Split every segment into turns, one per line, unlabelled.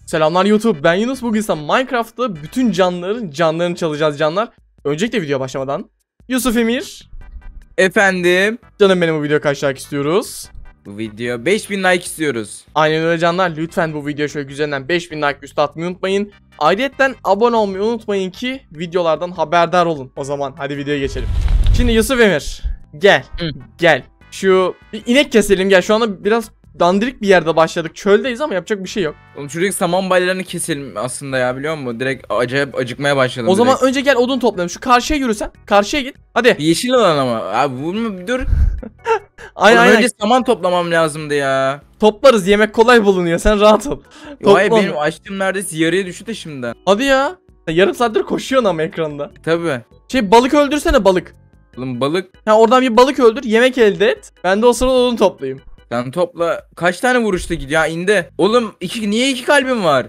Selamlar YouTube, ben Yunus. Bugün ise Minecraft'ta bütün canlıların canlarını çalacağız canlar. Öncelikle video başlamadan Yusuf Emir.
Efendim.
Canım benim, bu video kaç like istiyoruz?
Bu video 5000 like istiyoruz.
Aynen öyle canlar, lütfen bu video şöyle güzelinden 5000 like üstü atmayı unutmayın. Ayrıca abone olmayı unutmayın ki videolardan haberdar olun. O zaman hadi videoya geçelim. Şimdi Yusuf Emir gel. Gel. Şu bir inek keselim, gel. Şu anda biraz dandirik bir yerde başladık. Çöldeyiz ama yapacak bir şey yok.
Oğlum şuradaki saman balyalarını keselim aslında ya, biliyor musun? Direkt acayip acıkmaya başladım.
O zaman
direkt.
önce gel odun toplayalım. Şu karşıya yürüsen. Karşıya git. Hadi.
Yeşil olan ama. Abi vurma bir dur.
Aynen
Oğlum
aynen.
önce saman toplamam lazımdı ya.
Toplarız. Yemek kolay bulunuyor. Sen rahat ol.
Vay,
Topla
benim
onu.
açlığım neredeyse yarıya düştü de şimdi.
Hadi ya. Sen yarım saattir koşuyorsun ama ekranda.
Tabi.
Balık öldürsene, balık.
Oğlum balık.
Ha, oradan bir balık öldür. Yemek elde et. Ben de o sırada odun toplayayım.
Sen topla. Kaç tane vuruşta gidiyor ya, indi. Oğlum niye iki kalbim var?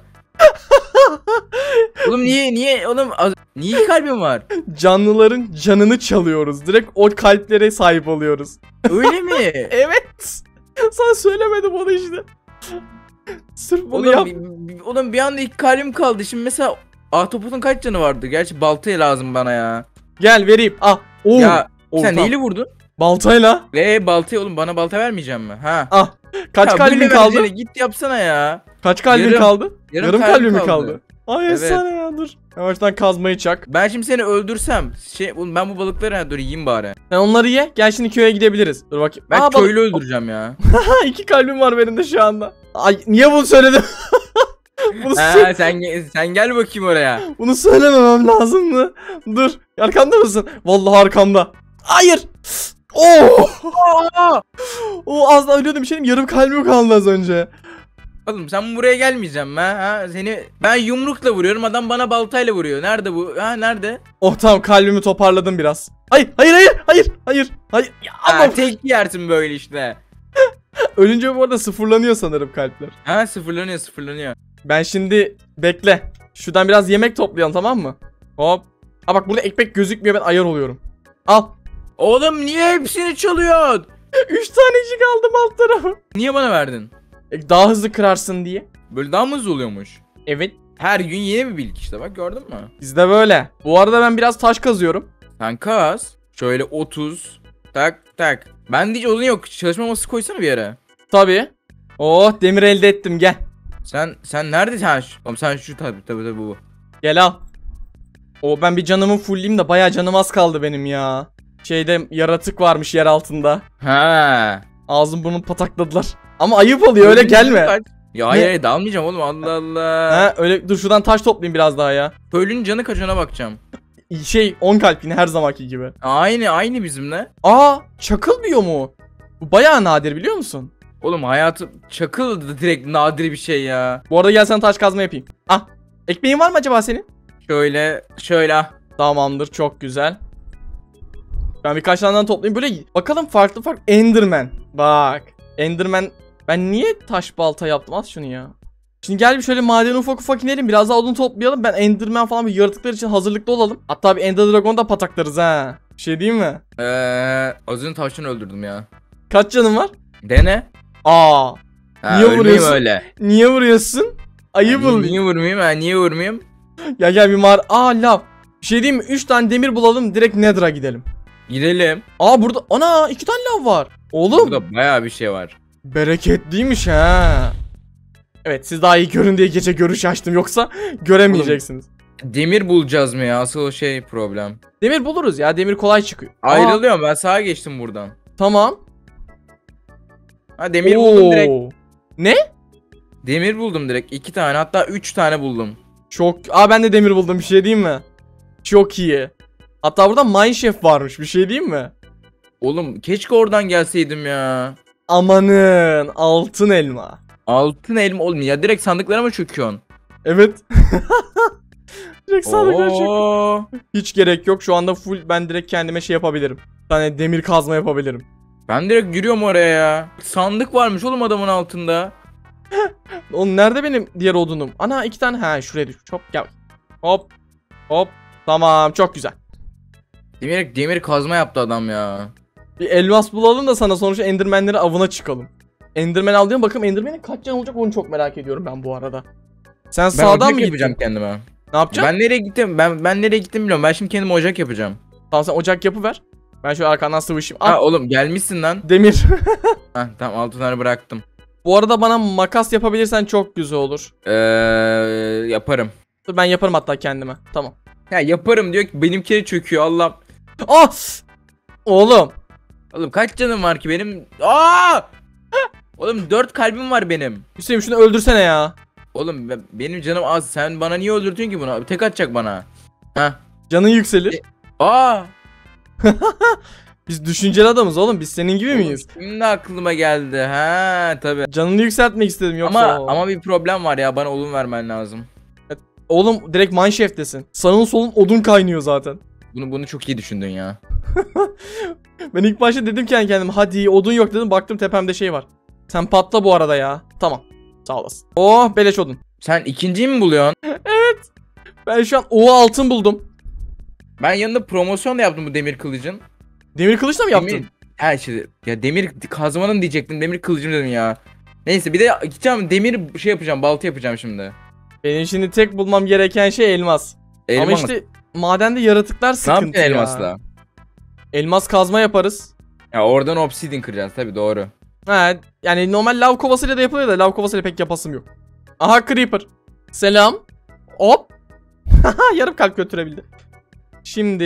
Oğlum niye oğlum niye iki kalbim var?
Canlıların canını çalıyoruz. Direkt o kalplere sahip oluyoruz.
Öyle mi?
Evet. Sana söylemedim onu işte. Sırf bunu
Oğlum,
yap.
oğlum bir anda iki kalbim kaldı. Şimdi mesela ahtapotun kaç canı vardı? Gerçi baltaya lazım bana ya.
Gel vereyim. Ah. Oo.
Ya
Oo,
sen
tamam.
neyle vurdun?
Baltayla.
Baltaya oğlum, bana balta vermeyeceksin mi? Ha.
Ah. Kaç
Ya
kalbin
böyle
kaldı?
vereceğine git yapsana ya.
Kaç kalbin
Yarım.
kaldı?
Yarım
kalbin mi
kaldı.
kaldı? Ay
Evet.
efsane ya, dur. Yavaştan kazmayı çak.
Ben şimdi seni öldürsem oğlum ben bu balıkları dur yiyeyim bari.
Sen onları ye. Gel şimdi köye gidebiliriz. Dur bakayım.
Ben
Aa,
köylü öldüreceğim ya.
Ha, 2 kalbim var benim de şu anda. Ay, niye bunu söyledim?
Ha, sen gel bakayım oraya.
Bunu söylememem lazımdı. Dur. Arkamda mısın? Vallahi arkamda. Hayır. Oo.
Aa!
O az daha ölüyordum, bir şey diyeyim. Yarım kalbim kaldı az önce.
Oğlum sen buraya gelmeyeceğim mi? Ha, ben yumrukla vuruyorum, adam bana baltayla vuruyor. Nerede bu? Ha, nerede?
Oh tamam, kalbimi toparladım biraz. Hayır. Hayır. Ya,
Ha,
ama
tek yersin böyle işte.
ölünce bu arada sıfırlanıyor sanırım kalpler.
Ha, sıfırlanıyor.
Ben şimdi bekle. Şuradan biraz yemek toplayalım, tamam mı? Hop. Aa bak, burada ekmek gözükmüyor, ben ayar oluyorum. Al.
Oğlum niye hepsini çalıyorsun?
3 tanecik aldım alt tarafı.
Niye bana verdin?
Daha hızlı kırarsın diye.
Böyle daha mı hızlı oluyormuş?
Evet.
Her gün yeni bir bilgi işte, bak gördün mü?
Bizde böyle. Bu arada ben biraz taş kazıyorum.
Sen kaz. Şöyle 30. Tak. Ben hiç odun yok. Çalışma masası koysana bir yere.
Tabii. Oh, demir elde ettim, gel.
Sen neredesin? Ha, oğlum sen şu tabii bu.
Gel al. Ben bir canımı fullleyeyim de, bayağı canım az kaldı benim ya. Yaratık varmış yer altında.
Ha.
Ağzım burnum patakladılar. Ama ayıp oluyor, öyle gelme.
Ya hayır dalmayacağım oğlum, Allah Allah.
Ha öyle, dur şuradan taş toplayayım biraz daha ya.
Köylünün canı kaçına bakacağım.
10 kalp yine her zamanki gibi.
Aynı bizimle.
Aa, çakıl biyomu. Bu bayağı nadir, biliyor musun?
Oğlum hayatım çakıl da direkt nadir bir şey ya.
Bu arada gel sana taş kazma yapayım. Ah, ekmeğin var mı acaba senin?
Şöyle ah.
Tamamdır, çok güzel. Ben birkaç tane toplayayım böyle, bakalım farklı Enderman. Bak Enderman. Ben niye taş balta yaptım, at şunu ya. Şimdi gel bir şöyle madene ufak inelim, biraz daha odun toplayalım. Ben Enderman falan bir yaratıklar için hazırlıklı olalım. Hatta bir Ender Dragon da pataklarız ha. Bir şey diyeyim mi?
Az önce tavşanı öldürdüm ya.
Kaç canın var?
Dene.
Aa.
Ha,
Niye
ölmeyeyim
vuruyorsun?
öyle.
Niye vuruyorsun? Ayıp oluyor.
Niye vurmayayım ha, niye vurmayayım?
Gel bir lav. Bir şey diyeyim mi? 3 tane demir bulalım, direkt Nether'a gidelim.
Gidelim.
Aa, burada ana 2 tane lav var. Oğlum.
Burada bayağı bir şey var.
Bereketliymiş ha. Evet, siz daha iyi görün diye gece görüş açtım, yoksa göremeyeceksiniz.
Demir bulacağız mı ya? Asıl o problem.
Demir buluruz ya, demir kolay çıkıyor.
Ayrılıyorum, ben sağa geçtim buradan.
Tamam.
Ha, demir buldum direkt.
Ne?
Demir buldum direkt. 2 tane, hatta 3 tane buldum.
Ben de demir buldum, bir şey diyeyim mi? Çok iyi. Hatta burada Mineshaft varmış, bir şey diyeyim mi?
Oğlum keşke oradan gelseydim ya.
Amanın, altın elma.
Altın elma oğlum ya, direkt sandıklara mı çöküyorsun?
Evet. Direkt sandıklara çöküyor.
Oo.
Hiç gerek yok, şu anda full ben direkt kendime yapabilirim. Bir tane demir kazma yapabilirim.
Ben direkt giriyorum oraya ya. Sandık varmış oğlum adamın altında.
Oğlum nerede benim diğer odunum? Ana 2 tane, şuraya düş. Hop gel. Hop. Tamam, çok güzel.
Demir kazma yaptı adam ya.
Bir elmas bulalım da sana, sonuçta Enderman'leri avına çıkalım. Enderman al diyorum, bakalım Enderman'in kaç canı olacak, onu çok merak ediyorum ben bu arada. Sen
Ben
sağdan
ocak
mı
yapacağım
gittin?
kendime.
Ne yapacaksın?
Ben nereye gittim? Ben nereye gittim bilmiyorum. Ben şimdi kendime ocak yapacağım.
Tamam sen ocak yapıver. Ben şöyle arkandan sıvışayım.
Ha
Ah,
oğlum gelmişsin lan.
demir.
Ha tamam 6 tane bıraktım.
Bu arada bana makas yapabilirsen çok güzel olur.
Yaparım.
Dur ben yaparım hatta kendime. Tamam.
Ya yaparım diyor ki benimkine çöküyor Allah.
Ah! Oğlum.
Oğlum kaç canım var ki benim? Aa! Oğlum 4 kalbim var benim.
Hüseyin şunu öldürsene ya.
Oğlum benim canım az. Sen bana niye öldürdün ki bunu? Tek atacak bana. Ha.
Canın yükselir.
Aa!
Biz düşünceli adamız oğlum. Biz senin gibi miyiz?
Şimdi aklıma geldi. Ha tabii.
Canını yükseltmek istedim yoksa.
Ama bir problem var ya. Bana odun vermen lazım.
Oğlum direkt mineshaft'tesin. Sağın solun odun kaynıyor zaten.
Bunu çok iyi düşündün ya.
Ben ilk başta dedim kendi kendime hadi odun yok dedim. Baktım tepemde şey var. Sen patla bu arada ya. Tamam. Sağ olasın. Oh beleş odun.
Sen ikinciyi mi buluyorsun?
Ben şu an altın buldum.
Ben yanında promosyon da yaptım bu demir kılıcın.
Demir kılıçla mı yaptın?
Ha işte ya demir kazmanın diyecektim. Demir kılıcım dedim ya. Neyse bir de gideceğim demir şey yapacağım. Balta yapacağım şimdi.
Benim şimdi tek bulmam gereken şey elmas.
Elmas.
Ama işte madende yaratıklar
ne
sıkıntı
yapacaksın
ya.
elmasla?
Elmas kazma yaparız.
Ya oradan obsidian kıracağız tabii doğru.
He, yani normal lav kovasıyla da yapılıyor da lav kovasıyla pek yapasım yok. Aha creeper. Selam. Hop. Yarım kalp götürebildi. Şimdi.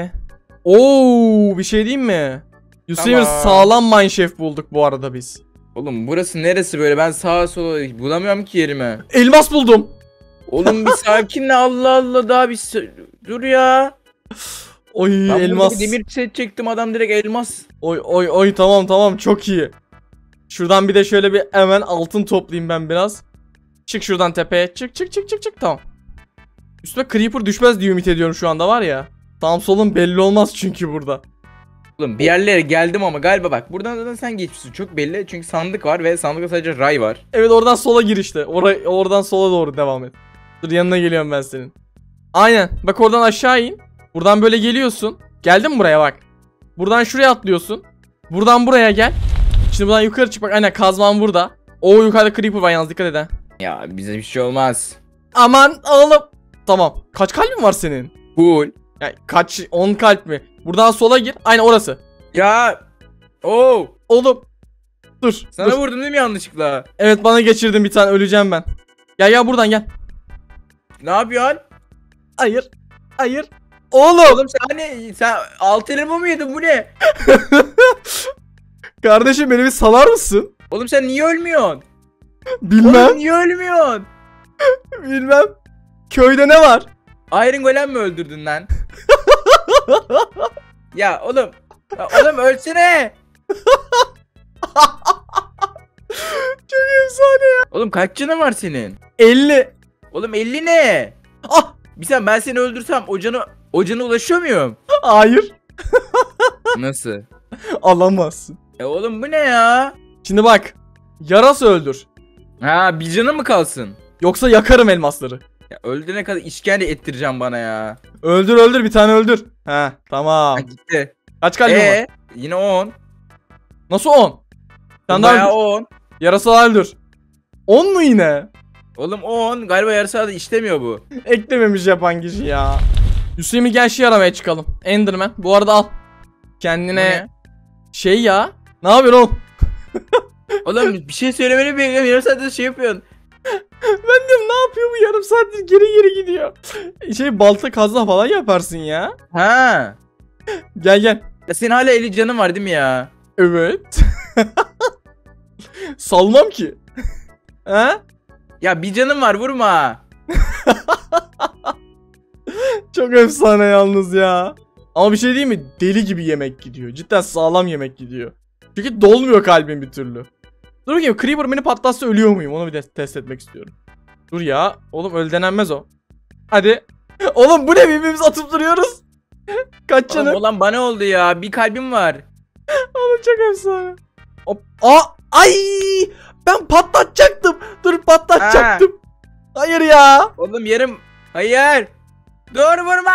Bir şey diyeyim mi? Yusuf'un
Tamam.
sağlam mineshaft bulduk bu arada biz.
Oğlum burası neresi böyle? Ben sağa sola bulamıyorum ki yerime.
Elmas buldum.
Oğlum bir sakinle Allah Allah daha bir dur ya.
Oy
Ben
elmas.
burada bir demir set çektim adam direkt elmas.
Oy tamam çok iyi. Şuradan bir de şöyle bir hemen altın toplayayım ben biraz. Çık şuradan tepeye. Çık tamam. Üstüme creeper düşmez diye ümit ediyorum şu anda var ya. Sağım solum belli olmaz çünkü burada.
Oğlum bir yerlere geldim ama galiba bak buradan zaten sen geçmişsin çok belli çünkü sandık var ve sandıkta sadece ray var.
Evet oradan sola gir işte. Oradan sola doğru devam et. Dur yanına geliyorum ben senin. Aynen. Bak oradan aşağı in. Buradan böyle geliyorsun. Geldin mi buraya bak. Buradan şuraya atlıyorsun. Buradan buraya gel. Şimdi buradan yukarı çık bak. Aynen kazman burada. Yukarıda creeper var yalnız dikkat et.
Ya bize bir şey olmaz.
Aman oğlum. Tamam. Kaç kalbin var senin?
Cool.
Yani 10 kalp mi? Buradan sola gir. Aynen orası.
Ya.
Oğlum. Dur.
Sana
dur.
vurdum değil mi yanlışlıkla?
Evet bana geçirdin bir tane öleceğim ben. Gel buradan gel.
Ne yapıyorsun?
Hayır. Oğlum.
Oğlum sen altı elma mı yedin bu ne?
Kardeşim beni bir salar mısın?
Oğlum sen niye ölmüyorsun?
Bilmem.
Oğlum niye ölmüyorsun?
Bilmem. Köyde ne var?
Iron Golem mi öldürdün lan? Ya oğlum. Ya oğlum ölsene.
Çok efsane ya.
Oğlum kaç canın var senin?
50.
Oğlum 50 ne?
Ah.
Ben seni öldürsem ocağına ulaşıyor muyum?
Hayır.
Nasıl?
Alamazsın.
Oğlum bu ne ya?
Şimdi bak. Yarası öldür.
Ha bir canı mı kalsın?
Yoksa yakarım elmasları.
Ya öldürene kadar işkence ettireceğim bana ya.
Öldür bir tane öldür. He tamam.
Ha gitti.
Kaç kalbin var?
Yine 10.
Nasıl 10? Sen daha
Bayağı
öldür.
10.
Yarasa öldür. 10 mu yine?
Oğlum 10. Galiba yarısı da işlemiyor bu.
Eklememiş yapan kişi ya. Hüseyin gel şey aramaya çıkalım. Enderman. Bu arada al. Kendine şey ya. Ne yapıyorsun oğlum?
Oğlum bir şey söylemeni bekliyorum. Yarım saattir şey yapıyorsun.
Ben diyorum ne yapıyor bu yarım saattir geri gidiyor. Balta kazma falan yaparsın ya.
Ha.
Gel.
Ya senin hala 50 canın var değil mi ya?
Evet. Salmam ki. Ha?
Ya bir canın var vurma.
Çok efsane yalnız ya. Ama bir şey değil mi? Deli gibi yemek gidiyor. Cidden sağlam yemek gidiyor. Çünkü dolmuyor kalbim bir türlü. Dur bakayım Creeper beni patlatsa ölüyor muyum? Onu bir de test etmek istiyorum. Dur ya. Oğlum öl denenmez o. Hadi. Oğlum bu ne birbirimizi atıp duruyoruz. Kaç canı?
Oğlum olan bana oldu ya. Bir kalbim var.
Oğlum çok efsane. Hop. Ay! Ben patlatacaktım. Dur patlatacaktım. Hayır ya.
Oğlum yarım. Hayır. Dur vurma.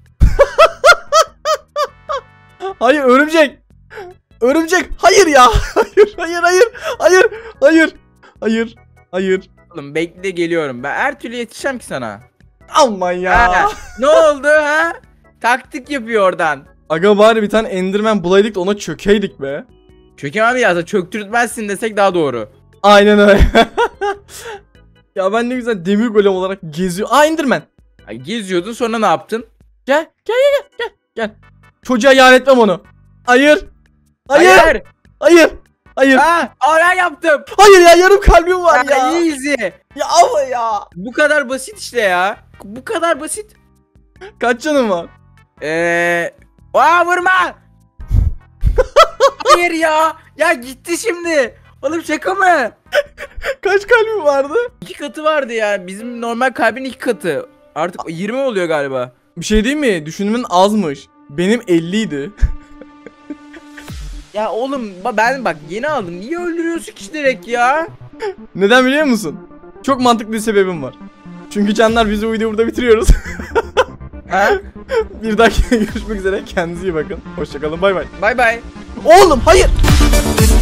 Hayır örümcek. Örümcek. Hayır ya. Hayır.
Oğlum bekle geliyorum. Ben her türlü yetişeceğim ki sana.
Aman ya.
Ha, ne oldu ha? Taktik yapıyor oradan.
Aga bari bir tane Enderman bulaydık da ona çökeydik be.
Çökem abi ya çöktürtmezsin desek daha doğru.
Aynen öyle. Ya ben ne güzel demir golem olarak geziyor. Aa Enderman.
Ay, geziyordun sonra ne yaptın?
Gel gel gel gel gel. Çocuğa yar etmem onu. Hayır. Hayır.
Hayır.
Hayır. Hayır.
Ha, ben yaptım.
Hayır ya yarım kalbim var ya.
Ya, easy.
Ya ama ya.
Bu kadar basit işte ya. Bu kadar basit.
Kaç canım var?
Vurma. Hayır ya. Ya gitti şimdi. Oğlum şaka mı?
Kaç kalbim vardı?
2 katı vardı ya. Bizim normal kalbin 2 katı. Artık 20 oluyor galiba.
Bir şey değil mi? Düşünümün azmış. Benim 50 idi.
Ya oğlum ben bak yeni aldım. Niye öldürüyorsun ki direkt ya?
Neden biliyor musun? Çok mantıklı bir sebebim var. Çünkü canlar biz bu videoyu burada bitiriyoruz.
Ha?
Bir dahaki görüşmek üzere. Kendinize iyi bakın. Hoşçakalın. Bay bay.
Bay bay.
Oğlum hayır.